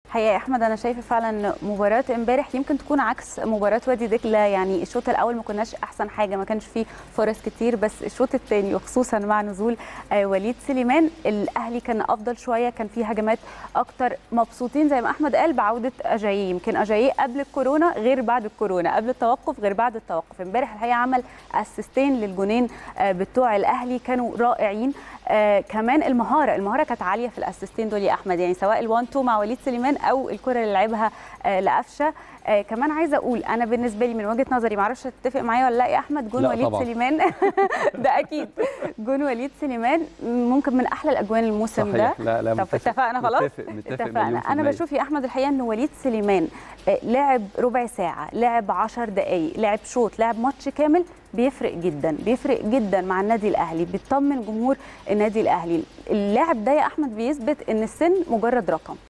حقيقة يا احمد انا شايفه فعلا مباراه امبارح يمكن تكون عكس مباراه وادي دجله. يعني الشوط الاول ما كناش احسن حاجه، ما كانش فيه فرص كتير، بس الشوط الثاني وخصوصا مع نزول وليد سليمان الاهلي كان افضل شويه، كان فيه هجمات اكتر. مبسوطين زي ما احمد قال بعوده اجاييه، يمكن اجاييه قبل الكورونا غير بعد الكورونا، قبل التوقف غير بعد التوقف. امبارح الحقيقه عمل اسيستين للجونين بتوع الاهلي كانوا رائعين. كمان المهاره كانت عاليه في الاسيستين دول يا احمد، يعني سواء ال1-2 مع وليد سليمان او الكره اللي لعبها لقفشه. كمان عايزه اقول انا بالنسبه لي من وجهه نظري، ما اعرفش تتفق معايا ولا لا يا احمد، جون وليد طبعا. سليمان ده اكيد جون وليد سليمان ممكن من احلى الاجوان الموسم صحيح. ده. لا طب اتفقنا خلاص. متفق اتفقنا. انا بشوف يا احمد الحقيقه ان وليد سليمان لعب ربع ساعه، لعب 10 دقائق، لعب شوط، لعب ماتش كامل، بيفرق جدا، بيفرق جدا مع النادي الاهلي، بيطمن جمهور النادي الاهلي. اللاعب ده يا احمد بيثبت ان السن مجرد رقم.